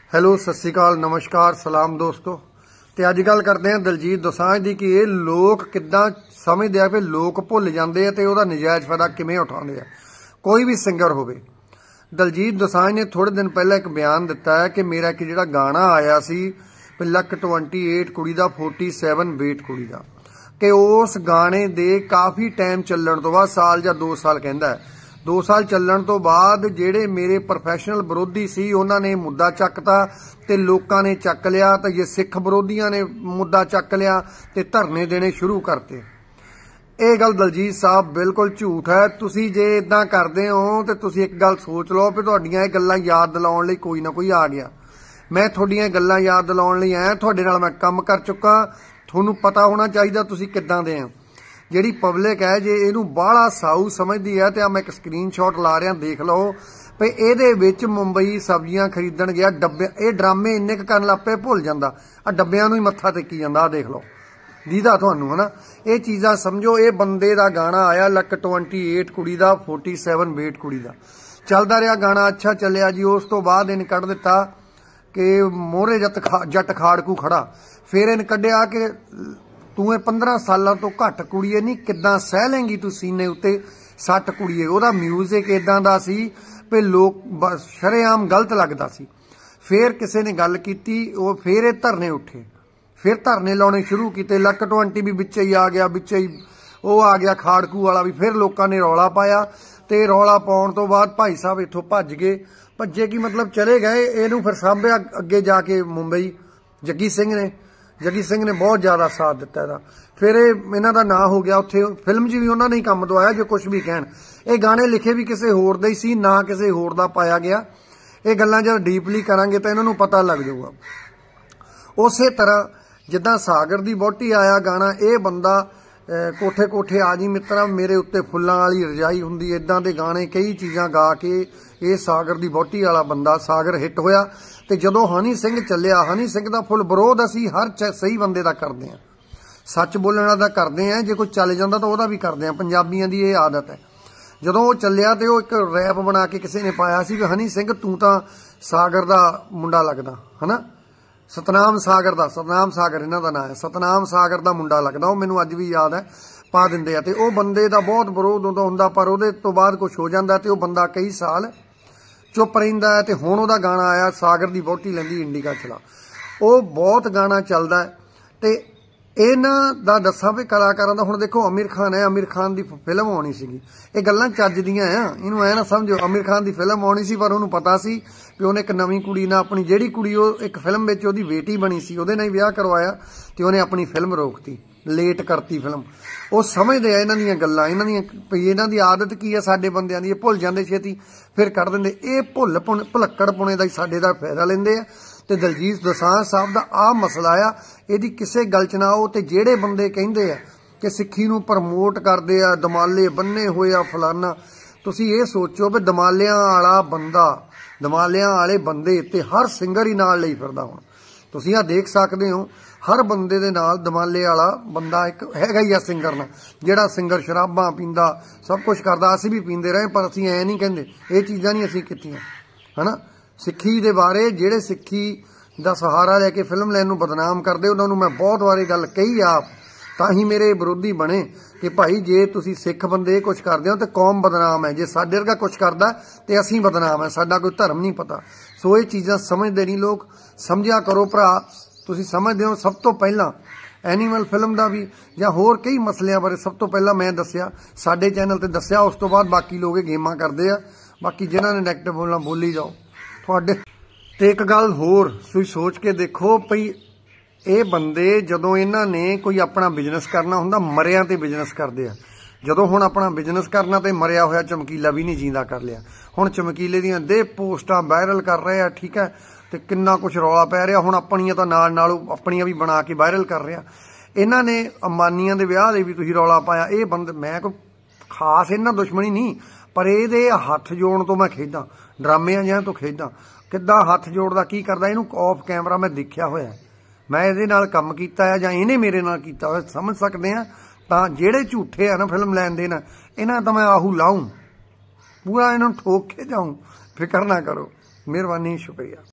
Hello ਸਤਿ ਸ਼੍ਰੀ ਅਕਾਲ ਨਮਸਕਾਰ ਸਲਾਮ ਦੋਸਤੋ। ਤੇ ਅੱਜ ਗੱਲ ਕਰਦੇ ਹਾਂ ਦਲਜੀਤ ਦੋਸਾਂਝ ਦੀ ਕਿ ਇਹ ਲੋਕ ਕਿੱਦਾਂ ਸਮਝਦੇ ਆ ਕਿ ਲੋਕ ਭੁੱਲ ਜਾਂਦੇ ਆ ਤੇ ਉਹਦਾ ਨਜਾਇਜ਼ ਫਾਇਦਾ ਕਿਵੇਂ ਉਠਾਉਂਦੇ ਆ। ਕੋਈ ਵੀ ਸਿੰਗਰ ਹੋਵੇ। ਦਲਜੀਤ ਦੋਸਾਂਝ ਨੇ ਥੋੜੇ ਦਿਨ ਪਹਿਲਾਂ ਇੱਕ ਬਿਆਨ ਦਿੱਤਾ ਹੈ ਕਿ ਮੇਰਾ ਇੱਕ ਜਿਹੜਾ ਗਾਣਾ ਆਇਆ ਸੀ ਲੱਕ 28 ਕੁੜੀ ਦਾ 47 ਵੇਟ ਕੁੜੀ ਦਾ, ਕਿ ਉਸ ਗਾਣੇ ਦੇ ਕਾਫੀ ਟਾਈਮ ਚੱਲਣ ਤੋਂ ਬਾਅਦ ਸਾਲ ਜਾਂ 2 ਸਾਲ ਕਹਿੰਦਾ 2 साल ਚੱਲਣ ਤੋਂ ਬਾਅਦ ਜਿਹੜੇ ਮੇਰੇ ਪ੍ਰੋਫੈਸ਼ਨਲ ਵਿਰੋਧੀ ਸੀ ਉਹਨਾਂ ਨੇ ਮੁੱਦਾ ਚੱਕਤਾ ਤੇ ਲੋਕਾਂ ਨੇ ਚੱਕ ਲਿਆ ਤੇ ਜੇ ਸਿੱਖ ਵਿਰੋਧੀਆਂ ਨੇ ਮੁੱਦਾ ਚੱਕ ਲਿਆ ਤੇ ਧਰਨੇ ਦੇਣੇ ਸ਼ੁਰੂ ਕਰਤੇ। ਇਹ ਗੱਲ ਦਲਜੀਤ ਸਾਹਿਬ ਬਿਲਕੁਲ ਝੂਠ ਹੈ। ਤੁਸੀਂ ਜੇ ਇਦਾਂ ਕਰਦੇ ਹੋ ਤੇ ਤੁਸੀਂ ਇੱਕ ਗੱਲ ਸੋਚ ਲਓ ਕਿ ਤੁਹਾਡੀਆਂ ਇਹ ਗੱਲਾਂ ਯਾਦ ਦਿਲਾਉਣ ਲਈ ਕੋਈ ਨਾ ਕੋਈ ਆ ਗਿਆ। ਮੈਂ ਤੁਹਾਡੀਆਂ ਗੱਲਾਂ ਯਾਦ ਦਿਲਾਉਣ ਲਈ ਆਇਆ, ਤੁਹਾਡੇ ਨਾਲ ਮੈਂ ਕੰਮ ਕਰ ਚੁੱਕਾ, ਤੁਹਾਨੂੰ ਪਤਾ ਹੋਣਾ ਚਾਹੀਦਾ ਤੁਸੀਂ ਕਿੱਦਾਂ ਦੇ ਆ। ਜਿਹੜੀ ਪਬਲਿਕ ਹੈ ਜੇ ਇਹਨੂੰ ਬਾਹਲਾ ਸਾਊ ਸਮਝਦੀ ਹੈ ਤੇ ਆ ਮੈਂ ਇੱਕ ਸਕਰੀਨਸ਼ਾਟ ਲਾ ਰਿਹਾ, ਦੇਖ ਲਓ ਵੀ ਇਹਦੇ ਵਿੱਚ ਮੁੰਬਈ ਸਬਜ਼ੀਆਂ ਖਰੀਦਣ ਗਿਆ ਡੱਬੇ, ਇਹ ਡਰਾਮੇ ਇੰਨੇ ਕੁ ਕਰਨ ਲੱਗ ਪਏ ਭੁੱਲ ਜਾਂਦਾ ਆ ਡੱਬਿਆਂ ਨੂੰ ਹੀ ਮੱਥਾ ਟੇਕੀ ਜਾਂਦਾ। ਆ ਦੇਖ ਲਓ ਦੀਦਾ ਤੁਹਾਨੂੰ ਹਨਾ, ਇਹ ਚੀਜ਼ਾਂ ਸਮਝੋ। ਇਹ ਬੰਦੇ ਦਾ ਗਾਣਾ ਆਇਆ ਲੱਕ 28 ਕੁੜੀ ਦਾ 47 ਵੇਟ ਕੁੜੀ ਦਾ, ਚੱਲਦਾ ਰਿਹਾ ਗਾਣਾ, ਅੱਛਾ ਚੱਲਿਆ ਜੀ। ਉਸ ਤੋਂ ਬਾਅਦ ਇਹਨੇ ਕੱਢ ਦਿੱਤਾ ਕਿ ਮੋਹਰੇ ਜੱਟ ਖਾੜਕੂ ਖੜਾ। ਫਿਰ ਇਹਨੇ ਕੱਢਿਆ ਕਿ ਤੂੰ ਇਹ 15 ਸਾਲਾਂ ਤੋਂ ਘੱਟ ਕੁੜੀਏ ਨਹੀਂ ਕਿੱਦਾਂ ਸਹਿ ਲੈਂਗੀ ਤੂੰ ਸੀਨੇ ਉੱਤੇ ਸੱਟ ਕੁੜੀਏ। ਉਹਦਾ ਮਿਊਜ਼ਿਕ ਇਦਾਂ ਦਾ ਸੀ ਵੀ ਲੋਕ ਸ਼ਰੇਆਮ ਗਲਤ ਲੱਗਦਾ ਸੀ। ਫਿਰ ਕਿਸੇ ਨੇ ਗੱਲ ਕੀਤੀ, ਉਹ ਫਿਰ ਇਹ ਧਰਨੇ ਉੱਠੇ, ਫਿਰ ਧਰਨੇ ਲਾਉਣੇ ਸ਼ੁਰੂ ਕੀਤੇ। ਲੱਕ 20 ਵੀ ਵਿੱਚ ਹੀ ਆ ਗਿਆ, ਵਿੱਚ ਹੀ ਉਹ ਆ ਗਿਆ ਖਾੜਕੂ ਵਾਲਾ ਵੀ। ਫਿਰ ਲੋਕਾਂ ਨੇ ਰੌਲਾ ਪਾਇਆ ਤੇ ਰੌਲਾ ਪਾਉਣ ਤੋਂ ਬਾਅਦ ਭਾਈ ਸਾਹਿਬ ਇੱਥੋਂ ਭੱਜ ਗਏ। ਭੱਜੇ ਕੀ ਮਤਲਬ ਚਲੇ ਗਏ। ਇਹਨੂੰ ਫਿਰ ਸਾਂਭਿਆ ਅੱਗੇ ਜਾ ਕੇ ਮੁੰਬਈ ਜੱਗੀ ਸਿੰਘ ਨੇ ਬਹੁਤ ਜ਼ਿਆਦਾ ਸਾਥ ਦਿੱਤਾ ਇਹਦਾ। ਫਿਰ ਇਹਨਾਂ ਦਾ ਨਾਂ ਹੋ ਗਿਆ ਉੱਥੇ, ਫਿਲਮ 'ਚ ਵੀ ਉਹਨਾਂ ਨੇ ਹੀ ਕੰਮ ਦਵਾਇਆ ਜੋ ਕੁਝ ਵੀ ਕਹਿਣ। ਇਹ ਗਾਣੇ ਲਿਖੇ ਵੀ ਕਿਸੇ ਹੋਰ ਦਾ ਹੀ ਸੀ, ਨਾ ਕਿਸੇ ਹੋਰ ਦਾ ਪਾਇਆ ਗਿਆ। ਇਹ ਗੱਲਾਂ ਜਦ ਡੀਪਲੀ ਕਰਾਂਗੇ ਤਾਂ ਇਹਨਾਂ ਨੂੰ ਪਤਾ ਲੱਗ ਜਾਊਗਾ। ਉਸੇ ਤਰ੍ਹਾਂ ਜਿੱਦਾਂ ਸਾਗਰ ਦੀ ਵਹੁਟੀ ਆਇਆ ਗਾਣਾ, ਇਹ ਬੰਦਾ ਕੋਠੇ ਕੋਠੇ ਆ ਜੀ ਮਿੱਤਰਾ ਮੇਰੇ ਉੱਤੇ ਫੁੱਲਾਂ ਵਾਲੀ ਰਜਾਈ ਹੁੰਦੀ, ਇਦਾਂ ਦੇ ਗਾਣੇ ਕਈ ਚੀਜ਼ਾਂ ਗਾ ਕੇ ਇਹ ਸਾਗਰ ਦੀ ਵਹੁਟੀ ਵਾਲਾ ਬੰਦਾ ਸਾਗਰ ਹਿੱਟ ਹੋਇਆ। ਤੇ ਜਦੋਂ ਹਨੀ ਸਿੰਘ ਚੱਲਿਆ, ਹਨੀ ਸਿੰਘ ਦਾ ਫੁੱਲ ਵਿਰੋਧ ਅਸੀਂ ਹਰ ਸਹੀ ਬੰਦੇ ਦਾ ਕਰਦੇ ਹਾਂ, ਸੱਚ ਬੋਲਣ ਵਾਲਾ ਦਾ ਕਰਦੇ ਹਾਂ। ਜੇ ਕੋਈ ਚੱਲ ਜਾਂਦਾ ਤਾਂ ਉਹਦਾ ਵੀ ਕਰਦੇ ਹਾਂ, ਪੰਜਾਬੀਆਂ ਦੀ ਇਹ ਆਦਤ ਹੈ। ਜਦੋਂ ਉਹ ਚੱਲਿਆ ਤੇ ਉਹ ਇੱਕ ਰੈਪ ਬਣਾ ਕੇ ਕਿਸੇ ਨੇ ਪਾਇਆ ਸੀ ਕਿ ਹਨੀ ਸਿੰਘ ਤੂੰ ਤਾਂ ਸਾਗਰ ਦਾ ਮੁੰਡਾ ਲੱਗਦਾ ਹਨਾ, ਸਤਨਾਮ ਸਾਗਰ ਇਹਨਾਂ ਦਾ ਨਾਂ ਹੈ, ਸਤਨਾਮ ਸਾਗਰ ਦਾ ਮੁੰਡਾ ਲੱਗਦਾ। ਉਹ ਮੈਨੂੰ ਅੱਜ ਵੀ ਯਾਦ ਹੈ, ਪਾ ਦਿੰਦੇ ਆ। ਤੇ ਉਹ ਬੰਦੇ ਦਾ ਬਹੁਤ ਵਿਰੋਧ ਹੁੰਦਾ ਪਰ ਉਹਦੇ ਤੋਂ ਬਾਅਦ ਕੁਝ ਹੋ ਜਾਂਦਾ ਤੇ ਉਹ ਬੰਦਾ ਕਈ ਸਾਲ ਚੁੱਪ ਰਹਿੰਦਾ ਹੈ। ਤੇ ਹੁਣ ਉਹਦਾ ਗਾਣਾ ਆਇਆ ਸਾਗਰ ਦੀ ਵਹੁਟੀ ਲੈਂਦੀ ਇੰਡੀਕਾ ਚਲਾ, ਉਹ ਬਹੁਤ ਗਾਣਾ ਚੱਲਦਾ ਹੈ। ਤੇ ਇਹਨਾਂ ਦਾ ਦੱਸਾਂ ਵੀ ਕਲਾਕਾਰਾਂ ਦਾ, ਹੁਣ ਦੇਖੋ ਆਮਿਰ ਖਾਨ ਹੈ, ਆਮਿਰ ਖਾਨ ਦੀ ਫਿਲਮ ਆਉਣੀ ਸੀਗੀ। ਇਹ ਗੱਲਾਂ ਚੱਜ ਦੀਆਂ ਆ, ਇਹਨੂੰ ਐ ਨਾ ਸਮਝੋ ਆਮਿਰ ਖਾਨ ਦੀ ਫਿਲਮ ਆਉਣੀ ਸੀ ਪਰ ਉਹਨੂੰ ਪਤਾ ਸੀ ਕਿ ਉਹਨੇ ਇੱਕ ਨਵੀਂ ਕੁੜੀ ਨਾਲ, ਆਪਣੀ ਜਿਹੜੀ ਕੁੜੀ ਉਹ ਇੱਕ ਫਿਲਮ ਵਿੱਚ ਉਹਦੀ ਬੇਟੀ ਬਣੀ ਸੀ ਉਹਦੇ ਨਾਲ ਹੀ ਵਿਆਹ ਕਰਵਾਇਆ ਤੇ ਉਹਨੇ ਆਪਣੀ ਫਿਲਮ ਰੋਕਤੀ, ਲੇਟ ਕਰਤੀ ਫਿਲਮ। ਉਹ ਸਮਝਦੇ ਆ ਇਹਨਾਂ ਦੀਆਂ ਗੱਲਾਂ, ਇਹਨਾਂ ਦੀ ਆਦਤ ਕੀ ਆ ਸਾਡੇ ਬੰਦਿਆਂ ਦੀ, ਇਹ ਭੁੱਲ ਜਾਂਦੇ ਛੇਤੀ ਫਿਰ ਕੱਢ ਦਿੰਦੇ। ਇਹ ਭੁਲੱਕੜ ਪੁਣੇ ਦਾ ਹੀ ਸਾਡੇ ਦਾ ਫਾਇਦਾ ਲੈਂਦੇ ਆ। ਤੇ ਦਲਜੀਤ ਦੋਸਾਂਝ ਸਾਹਿਬ ਦਾ ਆਹ ਮਸਲਾ ਆ, ਇਹਦੀ ਕਿਸੇ ਗੱਲ 'ਚ ਨਾ ਆਓ। ਤੇ ਜਿਹੜੇ ਬੰਦੇ ਕਹਿੰਦੇ ਆ ਕਿ ਸਿੱਖੀ ਨੂੰ ਪ੍ਰਮੋਟ ਕਰਦੇ ਆ, ਦਮਾਲੇ ਬੰਨੇ ਹੋਏ ਆ ਫਲਾਨਾ, ਤੁਸੀਂ ਇਹ ਸੋਚੋ ਵੀ ਦਮਾਲਿਆਂ ਵਾਲੇ ਬੰਦੇ ਤੇ ਹਰ ਸਿੰਗਰ ਹੀ ਨਾਲ ਲਈ ਫਿਰਦਾ। ਹੁਣ ਤੁਸੀਂ ਆ ਦੇਖ ਸਕਦੇ ਹੋ ਹਰ ਬੰਦੇ ਦੇ ਨਾਲ ਦਮਾਲੇ ਵਾਲਾ ਬੰਦਾ ਇੱਕ ਹੈਗਾ ਹੀ ਆ ਸਿੰਗਰ ਨਾਲ, ਜਿਹੜਾ ਸਿੰਗਰ ਸ਼ਰਾਬਾਂ ਪੀਂਦਾ ਸਭ ਕੁਝ ਕਰਦਾ। ਅਸੀਂ ਵੀ ਪੀਂਦੇ ਰਹੇ ਪਰ ਅਸੀਂ ਐ ਨਹੀਂ ਕਹਿੰਦੇ, ਇਹ ਚੀਜ਼ਾਂ ਨਹੀਂ ਅਸੀਂ ਕੀਤੀਆਂ ਹਨਾ। ਸਿੱਖੀ ਦੇ ਬਾਰੇ ਜਿਹੜੇ ਸਿੱਖੀ ਦਾ ਸਹਾਰਾ ਲੈ ਕੇ ਫਿਲਮ ਲੈਣ ਨੂੰ ਬਦਨਾਮ ਕਰਦੇ ਉਹਨਾਂ ਨੂੰ ਮੈਂ ਬਹੁਤ ਵਾਰੀ ਗੱਲ ਕਹੀ ਆਪ, ਤਾਂ ਹੀ ਮੇਰੇ ਵਿਰੋਧੀ ਬਣੇ ਕਿ ਭਾਈ ਜੇ ਤੁਸੀਂ ਸਿੱਖ ਬੰਦੇ ਇਹ ਕੁਛ ਕਰਦੇ ਹੋ ਤੇ ਕੌਮ ਬਦਨਾਮ ਹੈ, ਜੇ ਸਾਡੇ ਵਰਗਾ ਕੁਛ ਕਰਦਾ ਤੇ ਅਸੀਂ ਬਦਨਾਮ ਹੈ, ਸਾਡਾ ਕੋਈ ਧਰਮ ਨਹੀਂ ਪਤਾ। ਸੋ ਇਹ ਚੀਜ਼ਾਂ ਸਮਝਦੇ ਨਹੀਂ ਲੋਕ, ਸਮਝਿਆ ਕਰੋ ਭਰਾ। ਤੁਸੀਂ ਸਮਝਦੇ ਹੋ ਸਭ ਤੋਂ ਪਹਿਲਾਂ ਐਨੀਮਲ ਫਿਲਮ ਦਾ ਵੀ ਜਾਂ ਹੋਰ ਕਈ ਮਸਲਿਆਂ ਬਾਰੇ ਸਭ ਤੋਂ ਪਹਿਲਾਂ ਮੈਂ ਦੱਸਿਆ, ਸਾਡੇ ਚੈਨਲ ਤੇ ਦੱਸਿਆ। ਉਸ ਤੋਂ ਬਾਅਦ ਬਾਕੀ ਲੋਕ ਇਹ ਗੇਮਾਂ ਕਰਦੇ ਆ, ਬਾਕੀ ਜਿਹਨਾਂ ਨੇ ਨੈਗੇਟਿਵ ਬੋਲਣਾ ਬੋਲੀ ਜਾਓ ਤੁਹਾਡੇ। ਤੇ ਇੱਕ ਗੱਲ ਹੋਰ ਤੁਸੀਂ ਸੋਚ ਕੇ ਦੇਖੋ ਭਈ ਇਹ ਬੰਦੇ ਜਦੋਂ ਇਹਨਾਂ ਨੇ ਕੋਈ ਆਪਣਾ ਬਿਜ਼ਨਸ ਕਰਨਾ ਹੁੰਦਾ ਮਰਿਆਂ ਤੇ ਬਿਜ਼ਨਸ ਕਰਦੇ ਆ। ਜਦੋਂ ਹੁਣ ਆਪਣਾ ਬਿਜ਼ਨਸ ਕਰਨਾ ਤੇ ਮਰਿਆ ਹੋਇਆ ਚਮਕੀਲਾ ਵੀ ਨਹੀਂ ਜਿੰਦਾ ਕਰ ਲਿਆ। ਹੁਣ ਚਮਕੀਲੇ ਦੀਆਂ ਦੇ ਪੋਸਟਾਂ ਵਾਇਰਲ ਕਰ ਰਹੇ ਆ, ਠੀਕ ਹੈ, ਤੇ ਕਿੰਨਾ ਕੁਛ ਰੌਲਾ ਪੈ ਰਿਹਾ। ਹੁਣ ਆਪਣੀਆਂ ਤਾਂ ਨਾਲ ਆਪਣੀਆਂ ਵੀ ਬਣਾ ਕੇ ਵਾਇਰਲ ਕਰ ਰਿਹਾ। ਇਹਨਾਂ ਨੇ ਅੰਬਾਨੀਆਂ ਦੇ ਵਿਆਹ ਦੇ ਵੀ ਤੁਸੀਂ ਰੌਲਾ ਪਾਇਆ। ਇਹ ਬੰਦੇ, ਮੈਂ ਕੋਈ ਖਾਸ ਇਹਨਾਂ ਦੁਸ਼ਮਣੀ ਨਹੀਂ, ਪਰ ਇਹਦੇ ਹੱਥ ਜੋੜਨ ਤੋਂ ਮੈਂ ਖੇਡਾਂ, ਡਰਾਮਿਆਂ ਜਿਹਾਂ ਤੋਂ ਖੇਡਾਂ। ਕਿੱਦਾਂ ਹੱਥ ਜੋੜਦਾ, ਕੀ ਕਰਦਾ, ਇਹਨੂੰ ਆਫ ਕੈਮਰਾ ਮੈਂ ਦੇਖਿਆ ਹੋਇਆ। ਮੈਂ ਇਹਦੇ ਨਾਲ ਕੰਮ ਕੀਤਾ ਹੈ ਜਾਂ ਇਹਨੇ ਮੇਰੇ ਨਾਲ ਕੀਤਾ ਹੋਇਆ, ਸਮਝ ਸਕਦੇ ਆ। ਤਾਂ ਜਿਹੜੇ ਝੂਠੇ ਆ ਨਾ ਫਿਲਮ ਲੈਣ ਦੇ ਨਾ, ਇਹਨਾਂ ਤਾਂ ਮੈਂ ਆਹੂ ਲਾਊਂ, ਪੂਰਾ ਇਹਨਾਂ ਨੂੰ ਠੋਕ ਕੇ ਜਾਊਂ। ਫਿਕਰ ਨਾ ਕਰੋ। ਮਿਹਰਬਾਨੀ, ਸ਼ੁਕਰੀਆ।